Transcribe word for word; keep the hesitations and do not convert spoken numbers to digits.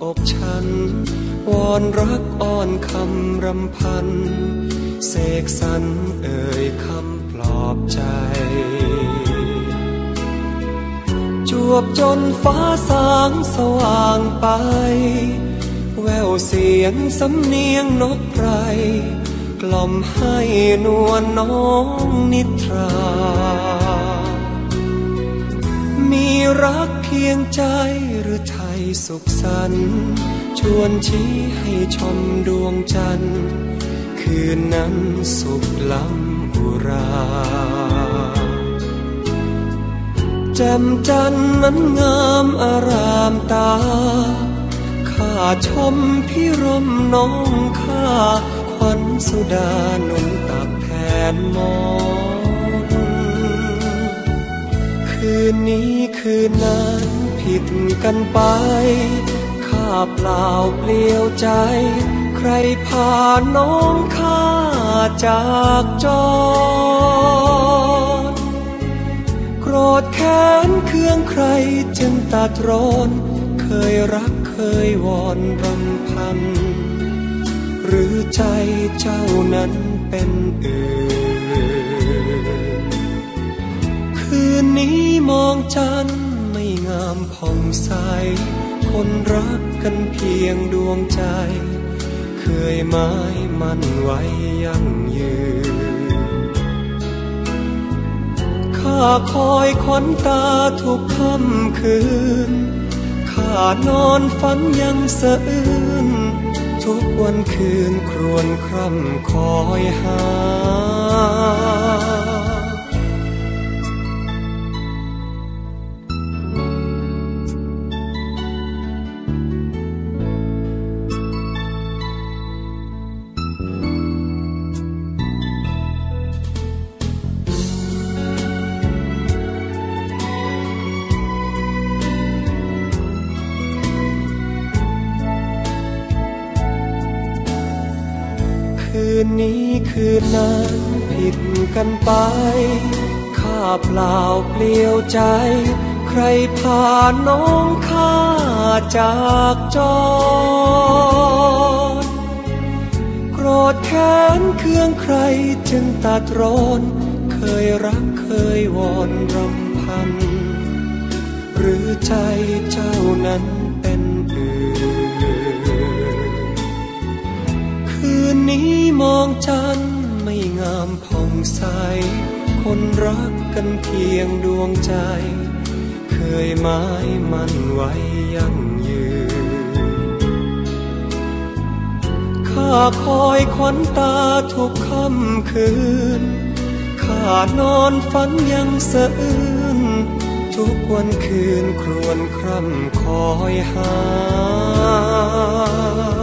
อกฉันวอนรักอ้อนคำรำพันเสกสรรเอ่ยคำปลอบใจจวบจนฟ้าสางสว่างไปแววเสียงสำเนียงนกไพรกล่อมให้นวลน้องนิทรามีรักเพียงใจหรือไทยสุขสันต์ชวนชี้ให้ชมดวงจันทร์คืนนั้นสุขล้ำอุราแจ่มจันทร์นั้นงามอารามตาข้าชมพิรมน้องข้าขวัญสุดาหนุนตักแทนมองคืนนี้คืนนั้นผิดกันไปข้าเปล่าเปลี่ยวใจใครพาน้องข้าจากจรโกรธแค้นเคืองใครจึงตัดร้อนเคยรักเคยวอนรำพันหรือใจเจ้านั้นเป็นอื่นคืนนี้มองจันทร์ไม่งามผ่องใสคนรักกันเพียงดวงใจเคยหมายมั่นไว้ยั่งยืนข้าคอยขวัญตาทุกค่ำคืนข้านอนฝันยังสะอื้นทุกวันคืนครวญคร่ำคอยหาคืนนี้คืนนั้นผิดกันไปข้าเปล่าเปลี่ยวใจใครพาน้องข้าจากจรโกรธแค้นเคืองใครจึงตัดร้อนเคยรักเคยวอนรำพันหรือใจเจ้านั้นเป็นอื่นคืนนี้มองจันทร์ไม่งามผ่องใสคนรักกันเพียงดวงใจเคยหมายมั่นไว้ยั่งยืนข้าคอยขวัญตาทุกค่ำคืนข้านอนฝันยังสะอื้นทุกวันคืนครวญคร่ำคอยหา